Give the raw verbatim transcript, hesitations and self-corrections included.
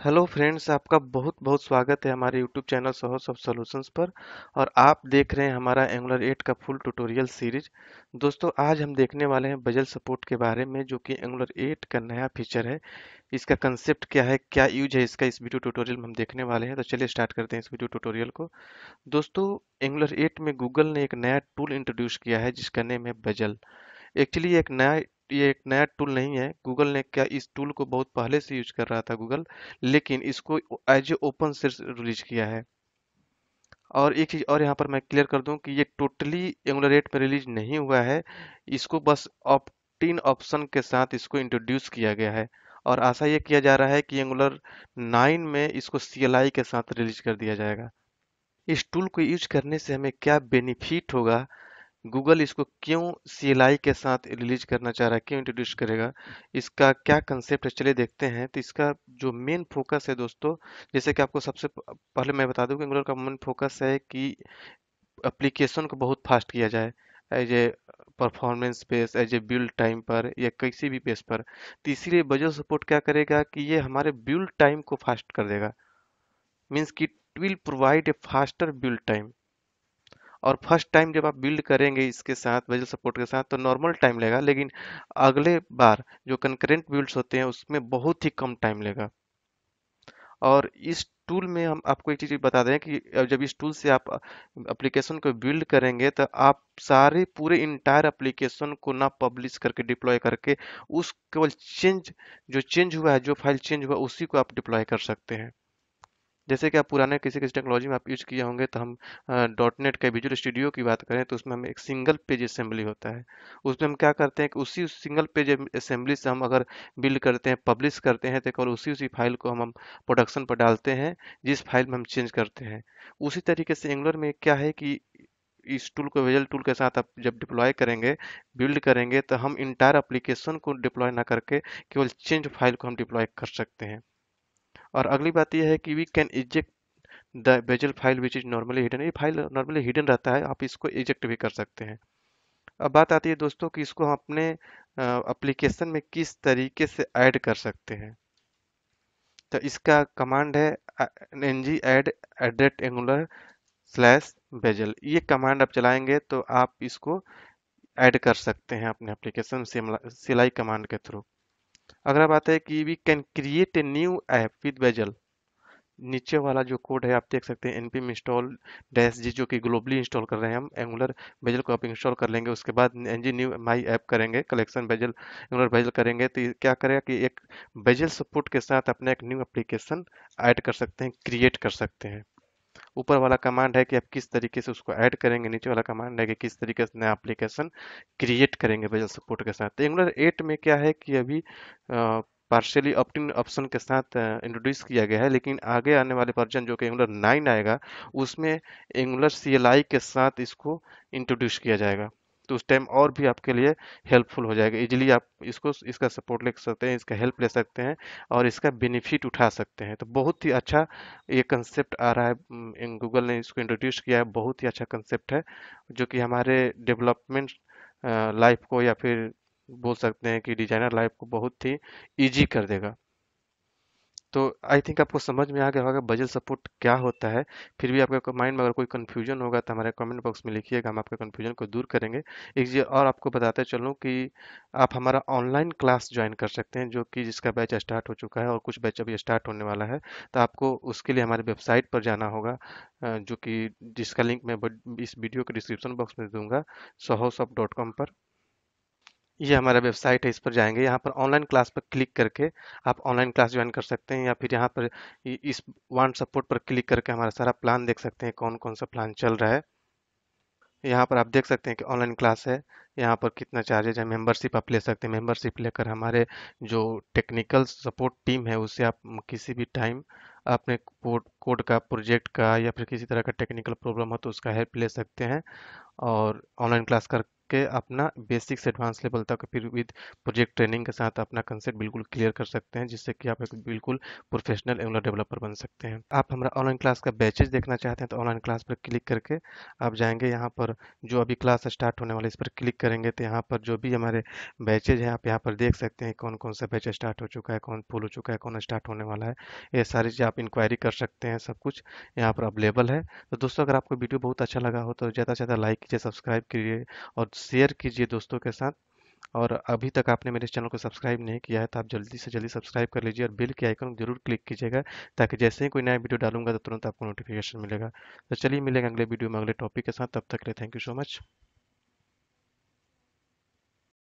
Hello friends, आपका बहुत बहुत स्वागत है हमारे YouTube channel source of solutions पर। और आप देख रहे हैं हमारा एंगुलर एट का फुल ट्यूटोरियल सीरीज। दोस्तों, आज हम देखने वाले हैं बजल सपोर्ट के बारे में, जो कि एंगुलर एट का नया फीचर है। इसका कंसेप्ट क्या है, क्या यूज है इसका, इस वीडियो ट्यूटोरियल में हम देखने वाले हैं। तो चलिए स्टार्ट करते हैं इस वीडियो ट्यूटोरियल को। दोस्तों, एंगुलर एट में गूगल ने एक नया टूल इंट्रोड्यूस किया है जिसका नेम है बजल। एक्चुअली ये एक नया ये एक नया टूल नहीं है। गूगल ने क्या इस टूल को बहुत पहले से यूज कर रहा था गूगल, लेकिन इसको as a open source release किया है। और एक चीज और यहाँ पर मैं क्लियर कर दूं कि ये टोटली एंगुलर एट में रिलीज नहीं हुआ है। इसको बस ऑप्ट इन ऑप्शन के साथ इसको इंट्रोड्यूस किया गया है। और आशा ये किया जा रहा है कि एंगुलर नाइन में इसको सी एल आई के साथ रिलीज कर दिया जाएगा। इस टूल को यूज करने से हमें क्या बेनिफिट होगा, गूगल इसको क्यों सी एल आई के साथ रिलीज करना चाह रहा है, क्यों इंट्रोड्यूस करेगा, इसका क्या कंसेप्ट है, चलिए देखते हैं। तो इसका जो मेन फोकस है दोस्तों, जैसे कि आपको सबसे प- पहले मैं बता दूं कि एंगुलर का मेन फोकस है कि एप्लीकेशन को बहुत फास्ट किया जाए, as a performance base, as a build time पर या किसी भी बेस पर। तो इसीलिए बजल सपोर्ट क्या करेगा कि ये हमारे बिल्ड टाइम को फास्ट कर देगा। मीन्स कि it will provide a faster build time. और फर्स्ट टाइम जब आप बिल्ड करेंगे इसके साथ, विजुअल सपोर्ट के साथ, तो नॉर्मल टाइम लेगा, लेकिन अगले बार जो कंकरेंट बिल्ड्स होते हैं उसमें बहुत ही कम टाइम लेगा। और इस टूल में हम आपको एक चीज बता दें कि जब इस टूल से आप एप्लीकेशन को बिल्ड करेंगे, तो आप सारे पूरे इंटायर एप्लीकेशन को ना पब्लिश करके डिप्लॉय करके, उस केवल चेंज जो चेंज हुआ है, जो फाइल चेंज हुआ उसी को आप डिप्लॉय कर सकते हैं। जैसे कि आप पुराने किसी किसी टेक्नोलॉजी में आप यूज किए होंगे, तो हम डॉट नेट का विजुअल स्टूडियो की बात करें तो उसमें हम एक सिंगल पेज असेंबली होता है। उसमें हम क्या करते हैं कि उसी सिंगल पेज असेंबली से हम अगर बिल्ड करते हैं, पब्लिश करते हैं, तो केवल उसी उसी फाइल को हम हम प्रोडक्शन पर डालते हैं, जिस फाइल में हम चेंज करते हैं। उसी तरीके से एंगुलर में क्या है कि इस टूल को, विजुअल टूल के साथ आप जब डिप्लॉय करेंगे, बिल्ड करेंगे, तो हम इंटायर एप्लीकेशन को डिप्लॉय ना करके केवल चेंज फाइल को हम डिप्लॉय कर सकते हैं। और अगली बात यह है कि we can eject the Bazel file which is normally hidden. ये फाइल नॉर्मली हिडन रहता है, आप इसको इजेक्ट भी कर सकते हैं। अब बात आती है दोस्तों कि इसको हम अपने एप्लीकेशन में किस तरीके से ऐड कर सकते हैं। तो इसका कमांड है n g add at Angular slash Bazel. ये कमांड आप चलाएंगे तो आप इसको ऐड कर सकते हैं अपने एप्लीकेशन सिलाई कमांड के थ्रू। अगला बात है कि we can create a new app with Bazel. नीचे वाला जो कोड है आप देख सकते हैं, npm इंस्टॉल डैश जी, जो कि ग्लोबली इंस्टॉल कर रहे हैं हम एंगुलर बेजल को। आप इंस्टॉल कर लेंगे, उसके बाद ng न्यू माई ऐप करेंगे, कलेक्शन बेजल एंगुलर बेजल करेंगे, तो ये क्या करेगा कि एक बेजल सपोर्ट के साथ अपने एक न्यू एप्लीकेशन ऐड कर सकते हैं, क्रिएट कर सकते हैं। ऊपर वाला कमांड है कि आप किस तरीके से उसको ऐड करेंगे, नीचे वाला कमांड है कि किस तरीके से नया एप्लीकेशन क्रिएट करेंगे बेजल सपोर्ट के साथ। तो एंगुलर एट में क्या है कि अभी पार्शियली ऑप्ट इन ऑप्शन के साथ इंट्रोड्यूस किया गया है, लेकिन आगे आने वाले वर्जन जो कि एंगुलर नाइन आएगा, उसमें एंगुलर सी एल आई के साथ इसको इंट्रोड्यूस किया जाएगा। तो उस टाइम और भी आपके लिए हेल्पफुल हो जाएगा। इजीली आप इसको इसका सपोर्ट ले सकते हैं, इसका हेल्प ले सकते हैं और इसका बेनिफिट उठा सकते हैं। तो बहुत ही अच्छा ये कंसेप्ट आ रहा है, गूगल ने इसको इंट्रोड्यूस किया है, बहुत ही अच्छा कंसेप्ट है, जो कि हमारे डेवलपमेंट लाइफ को, या फिर बोल सकते हैं कि डिजाइनर लाइफ को बहुत ही इजी कर देगा। तो आई थिंक आपको समझ में आ गया होगा बजट सपोर्ट क्या होता है। फिर भी आपके माइंड में अगर कोई कंफ्यूजन होगा तो हमारे कमेंट बॉक्स में लिखिएगा, हम आपके कंफ्यूजन को दूर करेंगे। एक चीज़ और आपको बताते चलूँ कि आप हमारा ऑनलाइन क्लास ज्वाइन कर सकते हैं, जो कि जिसका बैच स्टार्ट हो चुका है और कुछ बैच अभी स्टार्ट होने वाला है। तो आपको उसके लिए हमारे वेबसाइट पर जाना होगा, अ, जो कि जिसका लिंक मैं बड- इस वीडियो के डिस्क्रिप्शन बॉक्स में दूंगा, सोहोसॉफ्ट डॉट कॉम पर। ये हमारा वेबसाइट है, इस पर जाएंगे, यहाँ पर ऑनलाइन क्लास पर क्लिक करके आप ऑनलाइन क्लास ज्वाइन कर सकते हैं, या फिर यहाँ पर इ- इस वन सपोर्ट पर क्लिक करके हमारा सारा प्लान देख सकते हैं, कौन कौन सा प्लान चल रहा है। यहाँ पर आप देख सकते हैं कि ऑनलाइन क्लास है, यहाँ पर कितना चार्जेज है। मेंबरशिप आप ले सकते हैं, मेंबरशिप लेकर हमारे जो टेक्निकल सपोर्ट टीम है उससे आप किसी भी टाइम अपने कोड कोड का, प्रोजेक्ट का, या फिर किसी तरह का टेक्निकल प्रॉब्लम हो तो उसका हेल्प ले सकते हैं। और ऑनलाइन क्लास कर के अपना बेसिक से एडवांस लेवल तक फिर विद प्रोजेक्ट ट्रेनिंग के साथ अपना कंसेप्ट बिल्कुल क्लियर कर सकते हैं, जिससे कि आप एक बिल्कुल प्रोफेशनल एंगुलर डेवलपर बन सकते हैं। आप हमारा ऑनलाइन क्लास का बैचेज देखना चाहते हैं तो ऑनलाइन क्लास पर क्लिक करके आप जाएंगे, यहाँ पर जो अभी क्लास स्टार्ट होने वाली है इस पर क्लिक करेंगे तो यहाँ पर जो भी हमारे बैचेज हैं आप यहाँ पर देख सकते हैं कौन कौन सा बैच स्टार्ट हो चुका है, कौन फुल हो चुका है, कौन स्टार्ट होने वाला है। ये सारी चीज़ आप इंक्वायरी कर सकते हैं, सब कुछ यहाँ पर अवेलेबल है। तो दोस्तों अगर आपको वीडियो बहुत अच्छा लगा हो तो ज़्यादा से ज़्यादा लाइक कीजिए, सब्सक्राइब कीजिए और शेयर कीजिए दोस्तों के साथ। और अभी तक आपने मेरे चैनल को सब्सक्राइब नहीं किया है तो आप जल्दी से जल्दी सब्सक्राइब कर लीजिए और बेल के आइकन को जरूर क्लिक कीजिएगा, ताकि जैसे ही कोई नया वीडियो डालूंगा तो तुरंत आपको नोटिफिकेशन मिलेगा। तो चलिए मिलेंगे अगले वीडियो में अगले टॉपिक के साथ, तब तक के लिए थैंक यू सो मच।